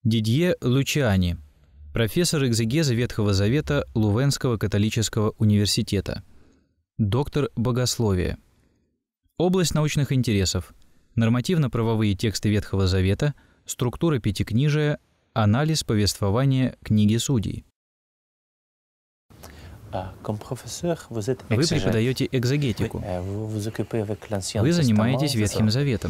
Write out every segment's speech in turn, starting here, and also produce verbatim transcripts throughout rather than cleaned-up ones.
Дидье Лучиани, профессор экзегеза Ветхого Завета Лувенского католического университета, доктор богословия. Область научных интересов: нормативно-правовые тексты Ветхого Завета, структура Пятикнижия, анализ повествования книги Судей. Вы преподаете экзегетику. Вы занимаетесь Ветхим Заветом.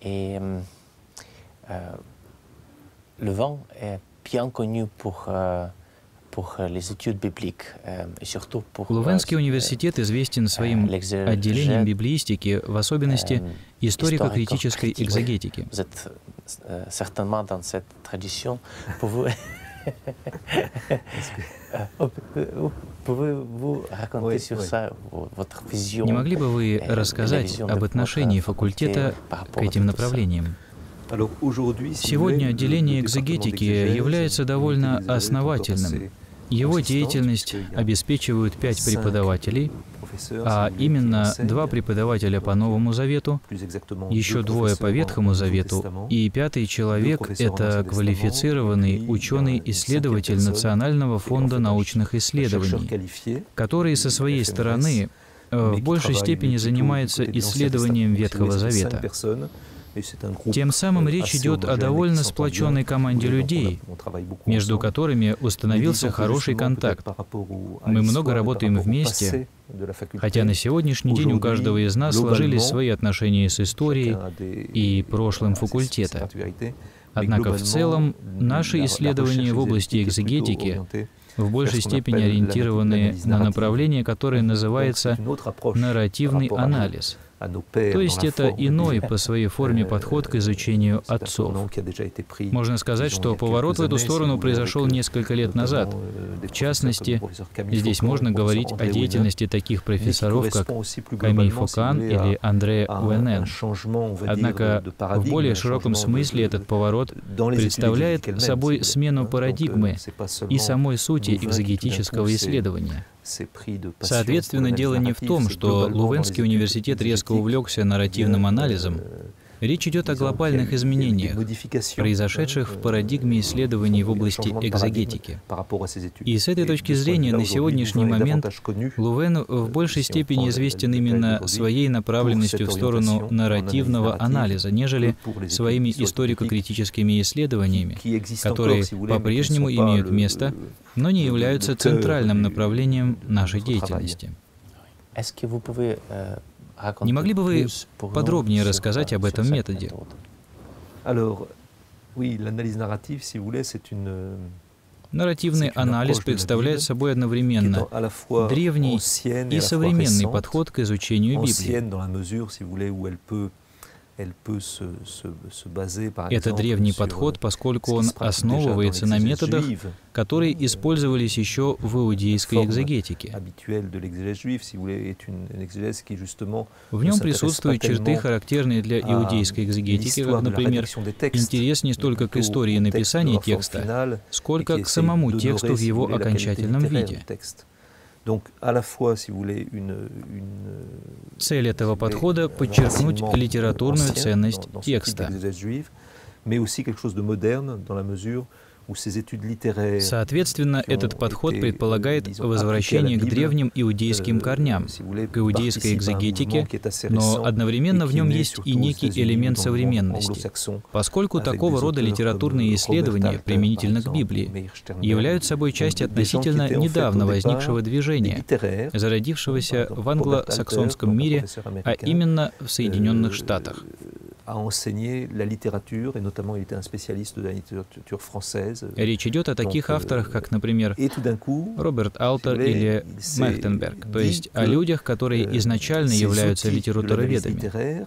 Лувенский университет известен своим отделением библеистики, в особенности историко-критической экзегетики. Не могли бы вы рассказать об отношении факультета к этим направлениям? Сегодня отделение экзегетики является довольно основательным. Его деятельность обеспечивают пять преподавателей, а именно два преподавателя по Новому Завету, еще двое по Ветхому Завету, и пятый человек — это квалифицированный ученый-исследователь Национального фонда научных исследований, который со своей стороны в большей степени занимается исследованием Ветхого Завета. Тем самым речь идет о довольно сплоченной команде людей, между которыми установился хороший контакт. Мы много работаем вместе, хотя на сегодняшний день у каждого из нас сложились свои отношения с историей и прошлым факультета. Однако в целом наши исследования в области экзегетики в большей степени ориентированы на направление, которое называется нарративный анализ. То есть это иной по своей форме подход к изучению отцов. Можно сказать, что поворот в эту сторону произошел несколько лет назад. В частности, здесь можно говорить о деятельности таких профессоров, как Камиль Фокан или Андре Уэнен. Однако в более широком смысле этот поворот представляет собой смену парадигмы и самой сути экзегетического исследования. Соответственно, дело не в том, что Лувенский университет резко увлекся нарративным анализом. Речь идет о глобальных изменениях, произошедших в парадигме исследований в области экзегетики. И с этой точки зрения на сегодняшний момент Лувен в большей степени известен именно своей направленностью в сторону нарративного анализа, нежели своими историко-критическими исследованиями, которые по-прежнему имеют место, но не являются центральным направлением нашей деятельности. Не могли бы вы подробнее рассказать об этом методе? Нарративный анализ представляет собой одновременно древний и современный подход к изучению Библии. Это древний подход, поскольку он основывается на методах, которые использовались еще в иудейской экзегетике. В нем присутствуют черты, характерные для иудейской экзегетики, как, например, интерес не столько к истории написания текста, сколько к самому тексту в его окончательном виде. Цель этого подхода — подчеркнуть литературную ценность текста. Соответственно, этот подход предполагает возвращение к древним иудейским корням, к иудейской экзегетике, но одновременно в нем есть и некий элемент современности, поскольку такого рода литературные исследования, применительно к Библии, являются собой часть относительно недавно возникшего движения, зародившегося в англосаксонском мире, а именно в Соединенных Штатах. Речь идет о таких авторах, как, например, Роберт Алтер или Мехтенберг, то есть о людях, которые изначально являются литературоведами.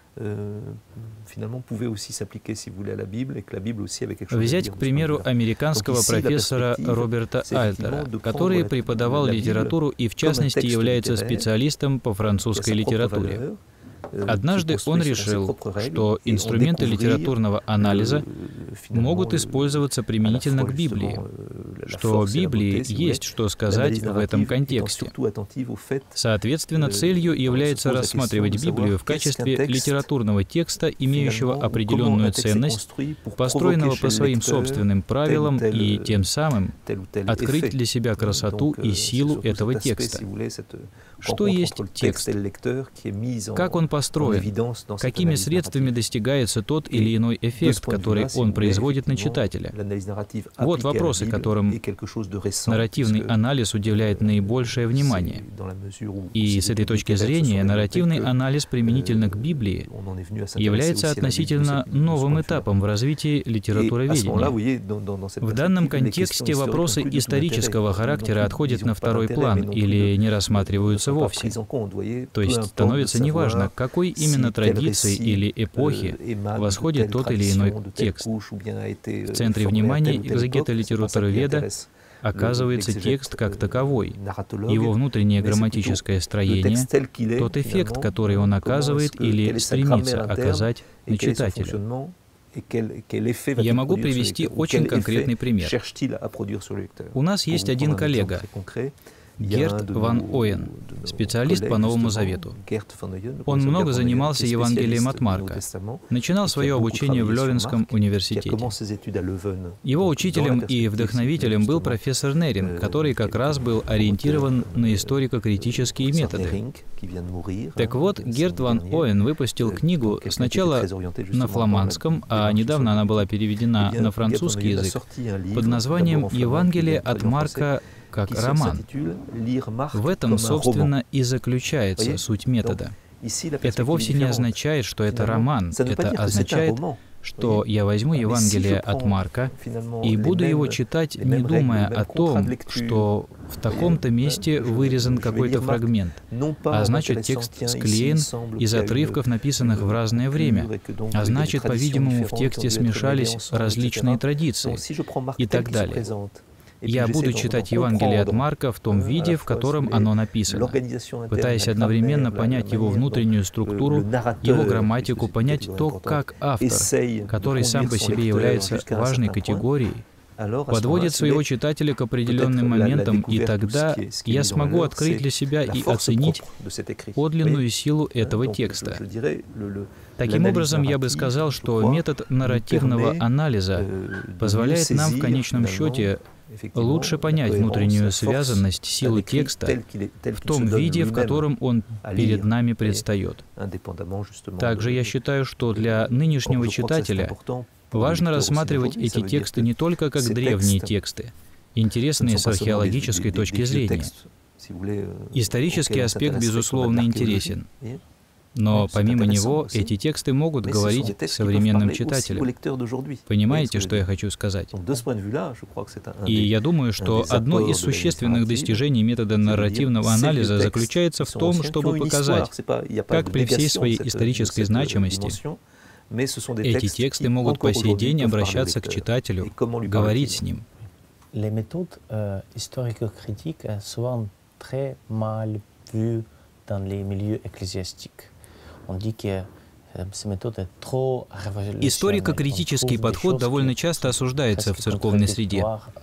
Взять, к примеру, американского профессора Роберта Альтера, который преподавал литературу и, в частности, является специалистом по французской литературе. Однажды он решил, что инструменты литературного анализа могут использоваться применительно к Библии, что Библии есть что сказать в этом контексте. Соответственно, целью является рассматривать Библию в качестве литературного текста, имеющего определенную ценность, построенного по своим собственным правилам и тем самым открыть для себя красоту и силу этого текста. Что есть текст? Как он построен? Какими средствами достигается тот или иной эффект, который он производит на читателя? Вот вопросы, которым нарративный анализ уделяет наибольшее внимание. И с этой точки зрения нарративный анализ применительно к Библии является относительно новым этапом в развитии литературоведения. В данном контексте вопросы исторического характера отходят на второй план или не рассматриваются вовсе. То есть становится неважно, к какой именно традиции или эпохи восходит тот или иной текст. В центре внимания экзегета-литературоведа оказывается текст как таковой, его внутреннее грамматическое строение, тот эффект, который он оказывает или стремится оказать на читателя. Я могу привести очень конкретный пример. У нас есть один коллега, Герт ван Оен, специалист по Новому Завету. Он много занимался Евангелием от Марка. Начинал свое обучение в Лёвенском университете. Его учителем и вдохновителем был профессор Неринг, который как раз был ориентирован на историко-критические методы. Так вот, Герт ван Оен выпустил книгу сначала на фламандском, а недавно она была переведена на французский язык, под названием «Евангелие от Марка как роман». В этом, собственно, и заключается суть метода. Это вовсе не означает, что это роман. Это означает, что я возьму Евангелие от Марка и буду его читать, не думая о том, что в таком-то месте вырезан какой-то фрагмент, а значит, текст склеен из отрывков, написанных в разное время, а значит, по-видимому, в тексте смешались различные традиции и так далее. Я буду читать Евангелие от Марка в том виде, в котором оно написано, пытаясь одновременно понять его внутреннюю структуру, его грамматику, понять то, как автор, который сам по себе является важной категорией, подводит своего читателя к определенным моментам, и тогда я смогу открыть для себя и оценить подлинную силу этого текста. Таким образом, я бы сказал, что метод нарративного анализа позволяет нам в конечном счете лучше понять внутреннюю связанность силы текста в том виде, в котором он перед нами предстает. Также я считаю, что для нынешнего читателя важно рассматривать эти тексты не только как древние тексты, интересные с археологической точки зрения. Исторический аспект, безусловно, интересен. Но помимо него, эти тексты могут говорить современным читателям. Понимаете, что я хочу сказать? И я думаю, что одно из существенных достижений метода нарративного анализа заключается в том, чтобы показать, как при всей своей исторической значимости эти тексты могут по сей день обращаться к читателю, говорить с ним. Les méthodes euh, historico-critiques sont très mal vues dans les milieux ecclésiastiques. On dit que ces méthodes sont trop révolutionnaires. Историко-критический подход довольно часто осуждается в церковной среде.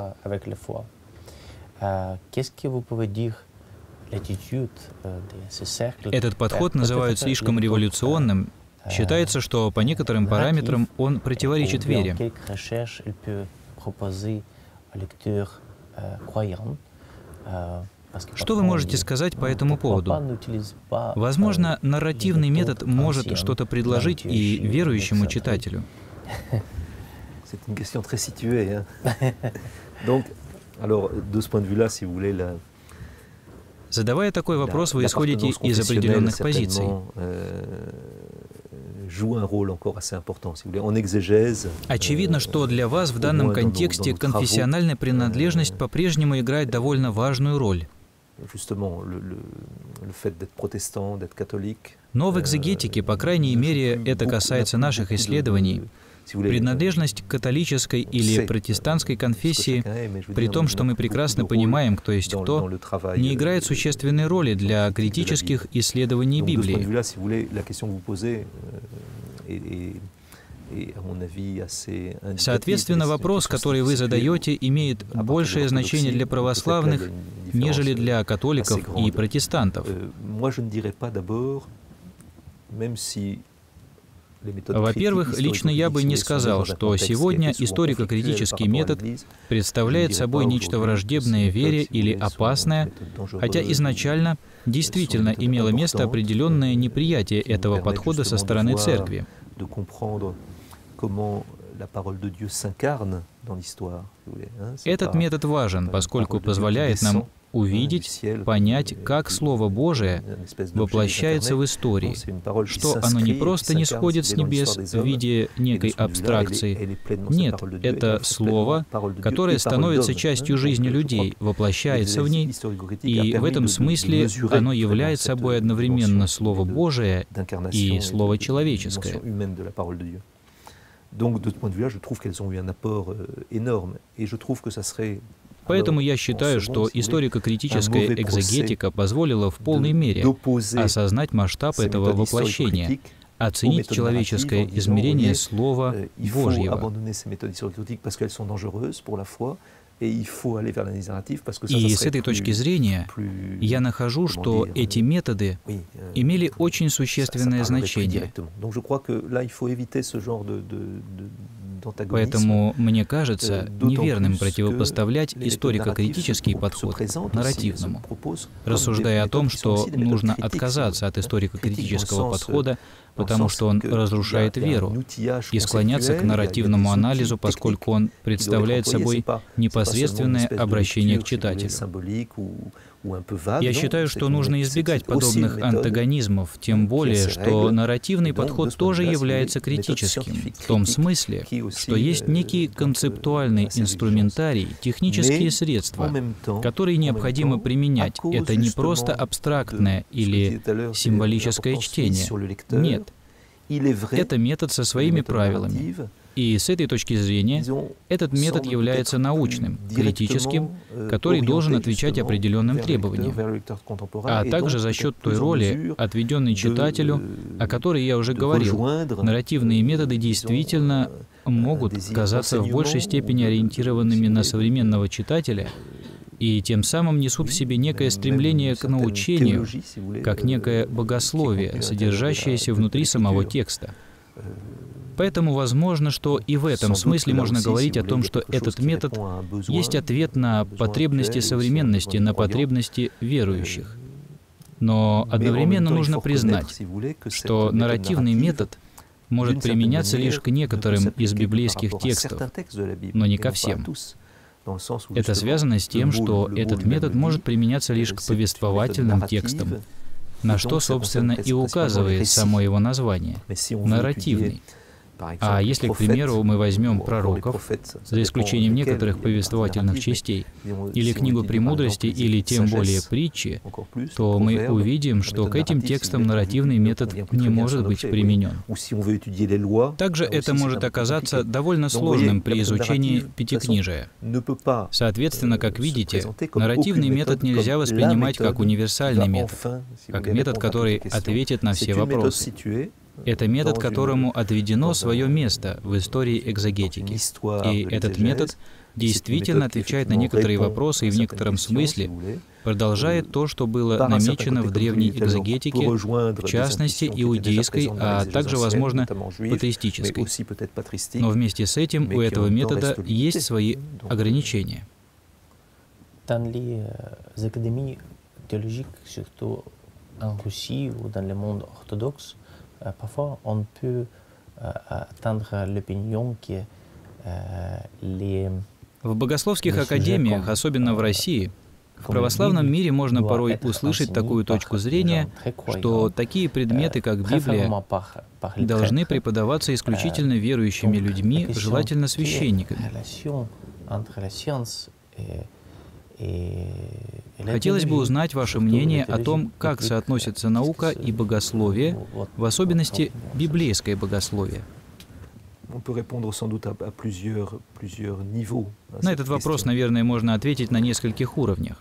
Этот подход называют слишком революционным. Считается, что по некоторым параметрам он противоречит вере. Что вы можете сказать по этому поводу? Возможно, нарративный метод может что-то предложить и верующему читателю. Задавая такой вопрос, вы исходите из определенных позиций. Очевидно, что для вас в данном контексте конфессиональная принадлежность по-прежнему играет довольно важную роль. Но в экзегетике, по крайней мере, это касается наших исследований, Принадлежность к католической или протестантской конфессии, при том, что мы прекрасно понимаем, кто есть кто, не играет существенной роли для критических исследований Библии. Соответственно, вопрос, который вы задаете, имеет большее значение для православных, нежели для католиков и протестантов. Во-первых, лично я бы не сказал, что сегодня историко-критический метод представляет собой нечто враждебное вере или опасное, хотя изначально действительно имело место определенное неприятие этого подхода со стороны Церкви. Этот метод важен, поскольку позволяет нам увидеть, понять, как Слово Божие воплощается в истории, что оно не просто не сходит с небес в виде некой абстракции. Нет, это Слово, которое становится частью жизни людей, воплощается в ней, и в этом смысле оно является собой одновременно Слово Божие и Слово человеческое. Поэтому я считаю, что историко-критическая экзегетика позволила в полной мере осознать масштаб этого воплощения, оценить человеческое измерение Слова Божьего. И с этой точки зрения я нахожу, что эти методы имели очень существенное значение. Поэтому мне кажется неверным противопоставлять историко-критический подход нарративному, рассуждая о том, что нужно отказаться от историко-критического подхода, потому что он разрушает веру, и склоняться к нарративному анализу, поскольку он представляет собой непосредственное обращение к читателю. Я считаю, что нужно избегать подобных антагонизмов, тем более, что нарративный подход тоже является критическим, в том смысле, что есть некий концептуальный инструментарий, технические средства, которые необходимо применять. Это не просто абстрактное или символическое чтение. Нет. Это метод со своими правилами. И с этой точки зрения этот метод является научным, критическим, который должен отвечать определенным требованиям, а также за счет той роли, отведенной читателю, о которой я уже говорил. Нарративные методы действительно могут казаться в большей степени ориентированными на современного читателя и тем самым несут в себе некое стремление к научению, как некое богословие, содержащееся внутри самого текста. Поэтому возможно, что и в этом смысле можно говорить о том, что этот метод есть ответ на потребности современности, на потребности верующих. Но одновременно нужно признать, что нарративный метод может применяться лишь к некоторым из библейских текстов, но не ко всем. Это связано с тем, что этот метод может применяться лишь к повествовательным текстам, на что, собственно, и указывает само его название — нарративный. А если, к примеру, мы возьмем пророков, за исключением некоторых повествовательных частей, или книгу «Премудрости», или тем более «Притчи», то мы увидим, что к этим текстам нарративный метод не может быть применен. Также это может оказаться довольно сложным при изучении Пятикнижия. Соответственно, как видите, нарративный метод нельзя воспринимать как универсальный метод, как метод, который ответит на все вопросы. Это метод, которому отведено свое место в истории экзегетики. И этот метод действительно отвечает на некоторые вопросы и в некотором смысле продолжает то, что было намечено в древней экзегетике, в частности, иудейской, а также, возможно, патристической. Но вместе с этим у этого метода есть свои ограничения. Dans les académies théologiques, surtout en Russie ou dans le monde orthodoxe, parfois on peut atteindre l'opinion que les... В богословских академиях, особенно в России, в православном мире можно порой услышать такую точку зрения, что такие предметы, как Библия, должны преподаваться исключительно верующими людьми, желательно священниками. Хотелось бы узнать ваше мнение о том, как соотносятся наука и богословие, в особенности библейское богословие. На этот вопрос, наверное, можно ответить на нескольких уровнях.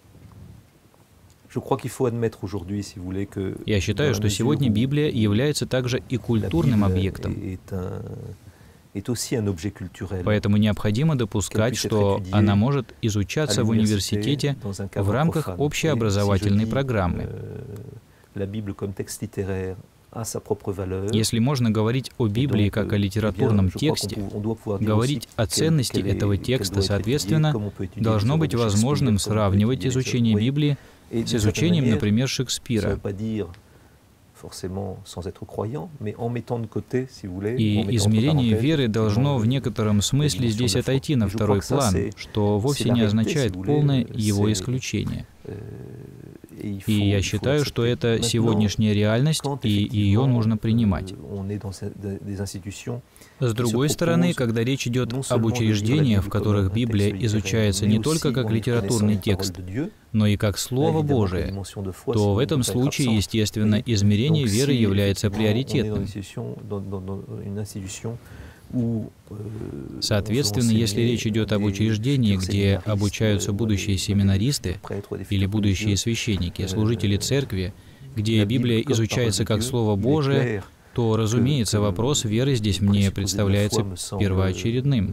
Я считаю, что сегодня Библия является также и культурным объектом. Поэтому необходимо допускать, что она может изучаться в университете в рамках общеобразовательной программы. Если можно говорить о Библии как о литературном тексте, говорить о ценности этого текста, соответственно, должно быть возможным сравнивать изучение Библии с изучением, например, Шекспира. И измерение веры должно в некотором смысле здесь отойти на второй план, что вовсе не означает полное его исключение. И я считаю, что это сегодняшняя реальность, и ее нужно принимать. С другой стороны, когда речь идет об учреждениях, в которых Библия изучается не только как литературный текст, но и как Слово Божие, то в этом случае, естественно, измерение веры является приоритетным. Соответственно, если речь идет об учреждении, где обучаются будущие семинаристы или будущие священники, служители церкви, где Библия изучается как Слово Божие, то, разумеется, вопрос веры здесь мне представляется первоочередным.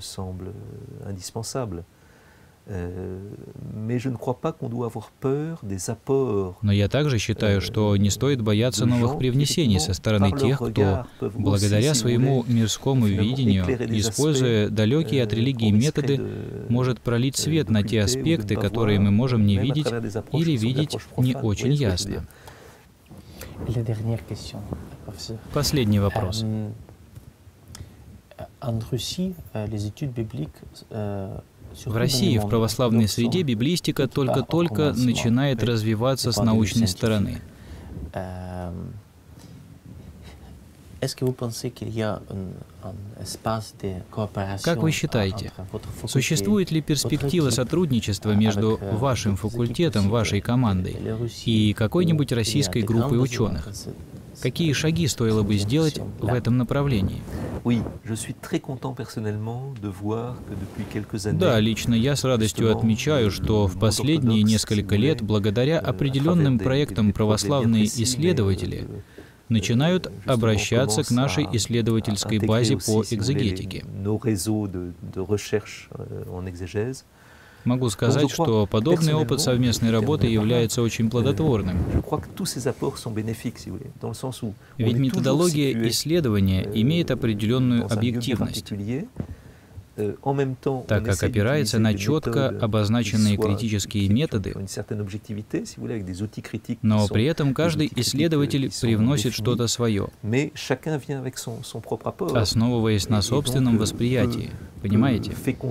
Но я также считаю, что не стоит бояться новых привнесений со стороны тех, кто, благодаря своему мирскому видению, используя далекие от религии методы, может пролить свет на те аспекты, которые мы можем не видеть или видеть не очень ясно. Последний вопрос. В России, в православной среде, библистика только-только начинает развиваться с научной стороны. Как вы считаете, существует ли перспектива сотрудничества между вашим факультетом, вашей командой и какой-нибудь российской группой ученых? Какие шаги стоило бы сделать в этом направлении? Да, лично я с радостью отмечаю, что в последние несколько лет, благодаря определенным проектам, православные исследователи начинают обращаться к нашей исследовательской базе по экзегетике. Могу сказать, что подобный опыт совместной работы является очень плодотворным. Ведь методология исследования имеет определенную объективность, так как опирается на четко обозначенные критические методы, но при этом каждый исследователь привносит что-то свое, основываясь на собственном восприятии. Понимаете?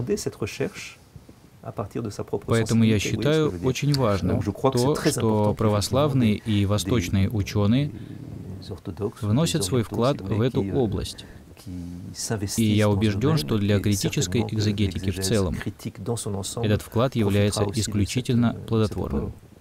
Поэтому я считаю очень важным то, что православные и восточные ученые вносят свой вклад в эту область. И я убежден, что для критической экзегетики в целом этот вклад является исключительно плодотворным.